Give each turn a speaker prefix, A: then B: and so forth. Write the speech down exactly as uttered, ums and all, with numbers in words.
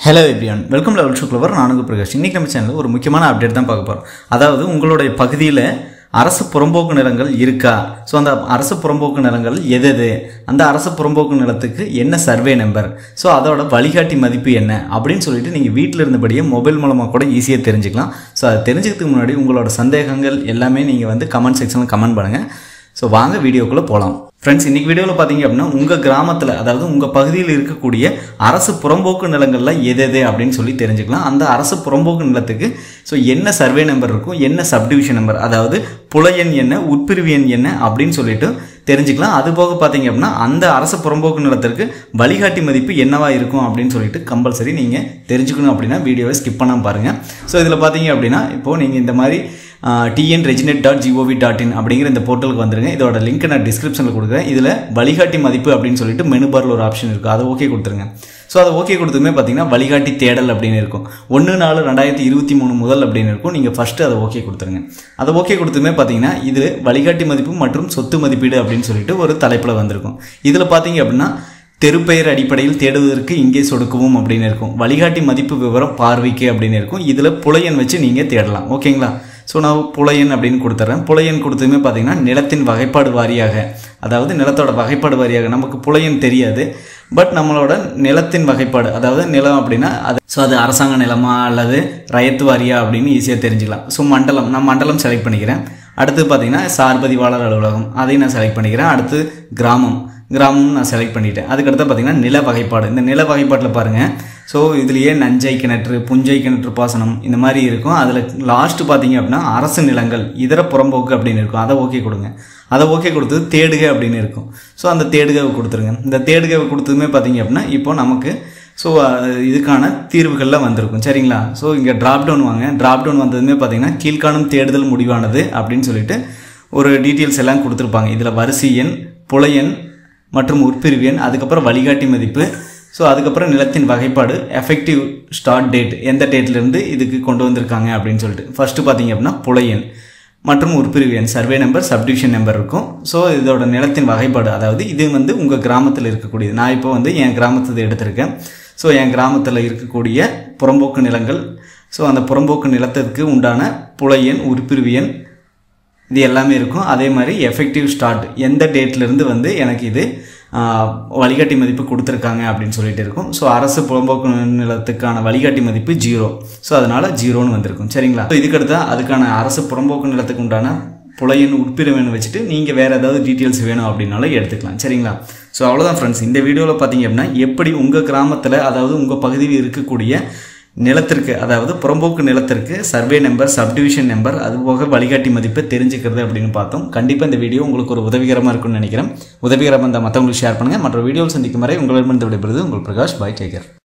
A: Hello everyone, welcome to Level Clover. நான் உங்க பிரகாஷ். இன்னைக்கு நம்ம சேனல்ல ஒரு முக்கியமான அப்டேட் தான் பார்க்க போறோம். அதாவது உங்களுடைய பகுதியில அரசு புறம்போக்கு நிலங்கள் இருக்கா? சோ அந்த அரசு புறம்போக்கு நிலங்கள் எதெது? அந்த அரசு புறம்போக்கு நிலத்துக்கு என்ன சர்வே நம்பர்? சோ அதோட வழிகாட்டி மதிப்பு என்ன அப்படினு சொல்லிட்டு நீங்க வீட்ல இருந்தபடியே மொபைல் மூலமா கூட ஈஸியா தெரிஞ்சுக்கலாம். சோ அது தெரிஞ்சிக்கிறதுக்கு முன்னாடி உங்களோட சந்தேகங்கள் எல்லாமே நீங்க வந்து கமெண்ட் செக்ஷன்ல கமெண்ட் பண்ணுங்க. சோ வாங்க வீடியோக்குள்ள போலாம். Friends, இன்னைக்கு வீடியோல பாத்தீங்க அப்படினா உங்க கிராமத்துல அதாவது உங்க பகுதியில் இருக்கக்கூடிய அரசு புறம்போக்கு நிலங்கள்ல எதெது அப்படினு சொல்லி தெரிஞ்சுக்கலாம். அந்த அரசு புறம்போக்கு நிலத்துக்கு சோ என்ன சர்வே நம்பர் இருக்கும், என்ன சப்டிவிஷன் நம்பர், அதாவது புல எண் என்ன, உட்பிரிவு எண் என்ன அப்படினு சொல்லிட்டு தெரிஞ்சுக்கலாம். அது போக பாத்தீங்க அப்படினா அந்த அரசு புறம்போக்கு நிலத்திற்கு வழிகாட்டி மதிப்பு என்னவா இருக்கும் அப்படினு சொல்லிட்டு கம்பல்சரி நீங்க தெரிஞ்சுக்கணும் அப்படினா வீடியோவை ஸ்கிப் பண்ணாம பாருங்க. சோ இதுல பாத்தீங்க அப்படினா இப்போ நீங்க இந்த மாதிரி t n reginet dot gov dot in அப்படிங்கிற இந்த போர்ட்டலுக்கு வந்துருங்க. இதோட லிங்க் நான் டிஸ்கிரிப்ஷன்ல கொடுக்குறேன். இதுல வழிகாட்டி மதிப்பு அப்படின்னு சொல்லிட்டு மெனு பார்ல ஒரு ஆப்ஷன் இருக்கு. அதை ஓகே கொடுத்துருங்க. ஸோ அதை ஓகே கொடுத்துமே பார்த்தீங்கன்னா வழிகாட்டி தேடல் அப்படின்னு இருக்கும். ஒன்று நாலு ரெண்டாயிரத்தி இருபத்தி மூணு முதல் அப்படின்னு இருக்கும். நீங்கள் ஃபர்ஸ்ட் அதை ஓகே கொடுத்துருங்க. அதை ஓகே கொடுத்துமே பார்த்தீங்கன்னா இது வழிகாட்டி மதிப்பு மற்றும் சொத்து மதிப்பீடு அப்படின்னு சொல்லிட்டு ஒரு தலைப்பில் வந்திருக்கும். இதில் பார்த்தீங்க அப்படின்னா தெருப்பெயர் அடிப்படையில் தேடுவதற்கு இங்கே சொடுக்கவும் அப்படின்னு இருக்கும். வழிகாட்டி மதிப்பு விவரம் பார்வைக்கு அப்படின்னு இருக்கும். இதில் புலையன் வச்சு நீங்கள் தேடலாம். ஓகேங்களா? ஸோ நான் புலையன் அப்படின்னு கொடுத்துட்றேன். புலையன் கொடுத்ததுமே பார்த்தீங்கன்னா நிலத்தின் வகைப்பாடு வாரியாக, அதாவது நிலத்தோட வகைப்பாடு வாரியாக நமக்கு புலையன் தெரியாது. பட் நம்மளோட நிலத்தின் வகைப்பாடு, அதாவது நிலம் அப்படின்னா அது ஸோ அது அரசாங்க நிலமா அல்லது ரயத்து வாரியா அப்படின்னு ஈஸியாக தெரிஞ்சுக்கலாம். ஸோ மண்டலம், நான் மண்டலம் செலக்ட் பண்ணிக்கிறேன். அடுத்து பார்த்தீங்கன்னா சார்பதிவாளர் அலுவலகம், அதையும் நான் செலக்ட் பண்ணிக்கிறேன். அடுத்து கிராமம், கிராமம் நான் செலக்ட் பண்ணிட்டேன். அதுக்கடுத்து பார்த்தீங்கன்னா நில வகைப்பாடு. இந்த நில வகைப்பாட்டில் பாருங்கள். ஸோ இதுலேயே நஞ்சை கிணற்று, புஞ்சை கிணற்று பாசனம் இந்த மாதிரி இருக்கும். அதில் லாஸ்ட் பார்த்தீங்க அப்படின்னா அரசு நிலங்கள் இதர புறம்போக்கு அப்படின்னு இருக்கும். அதை ஓகே கொடுங்க. அதை ஓகே கொடுத்தது தேடுக அப்படின்னு இருக்கும். ஸோ அந்த தேடுகவை கொடுத்துருங்க. இந்த தேடுகவை கொடுத்ததுமே பார்த்தீங்க அப்படின்னா இப்போ நமக்கு ஸோ இதுக்கான தீர்வுகள்லாம் வந்திருக்கும். சரிங்களா? ஸோ இங்கே ட்ராப் டவுன் வாங்க. ட்ராப் டவுன் வந்ததுமே பார்த்தீங்கன்னா கீழ்காணும் தேடுதல் முடிவானது அப்படின்னு சொல்லிட்டு ஒரு டீட்டெயில்ஸ் எல்லாம் கொடுத்துருப்பாங்க. இதில் வரிசை எண், புலையன் மற்றும் உட்பிரிவு எண், அதுக்கப்புறம் வழிகாட்டி மதிப்பு, ஸோ அதுக்கப்புறம் நிலத்தின் வகைப்பாடு, எஃபெக்டிவ் ஸ்டார்ட் டேட், எந்த டேட்லேருந்து இதுக்கு கொண்டு வந்திருக்காங்க அப்படின்னு சொல்லிட்டு ஃபர்ஸ்ட் பார்த்தீங்க அப்படின்னா புலையன் மற்றும் உட்பிரிவு எண், சர்வே நம்பர், சப்டிவிஷன் நம்பர் இருக்கும். ஸோ இதோட நிலத்தின் வகைப்பாடு, அதாவது இது வந்து உங்கள் கிராமத்தில் இருக்கக்கூடியது. நான் இப்போ வந்து என் கிராமத்தை எடுத்திருக்கேன். ஸோ என் கிராமத்தில் இருக்கக்கூடிய புறம்போக்கு நிலங்கள், ஸோ அந்த புறம்போக்கு நிலத்திற்கு உண்டான புலையன், உட்பிரிவு எண் இது எல்லாமே இருக்கும். அதே மாதிரி எஃபெக்டிவ் ஸ்டார்ட், எந்த டேட்லேருந்து வந்து எனக்கு இது வழிகாட்டி மதிப்பு கொடுத்துருக்காங்க அப்படின்னு சொல்லிட்டு இருக்கும். ஸோ அரசு புறம்போக்கு நிலத்துக்கான வழிகாட்டி மதிப்பு ஜீரோ. ஸோ அதனால ஜீரோன்னு வந்திருக்கும். சரிங்களா? ஸோ இதுக்கடுத்து அதுக்கான அரசு புறம்போக்கு நிலத்துக்கு உண்டான புலையன், உட்பிரிவு வச்சுட்டு நீங்கள் வேறு ஏதாவது டீட்டெயில்ஸ் வேணும் அப்படின்னாலும் எடுத்துக்கலாம். சரிங்களா? ஸோ அவ்வளோதான் ஃப்ரெண்ட்ஸ். இந்த வீடியோவில் பார்த்தீங்க அப்படின்னா எப்படி உங்கள் கிராமத்தில், அதாவது உங்கள் பகுதியில் இருக்கக்கூடிய நிலத்திற்கு, அதாவது புறம்போக்கு நிலத்திற்கு சர்வே நம்பர், சப்டிவிஷன் நம்பர், அதுபோக வழிகாட்டி மதிப்பை தெரிஞ்சுக்கிறது அப்படின்னு பார்த்தோம். கண்டிப்பாக இந்த வீடியோ உங்களுக்கு ஒரு உதவிகரமாக இருக்கும்னு நினைக்கிறேன். உதவிகரமாக இருந்தால் மற்றவங்களுக்கு ஷேர் பண்ணுங்கள். மற்ற வீடியோவில் சந்திக்கும் வரை உங்களிடமிருந்து விடைபெறுவது உங்கள் பிரகாஷ். By, take care.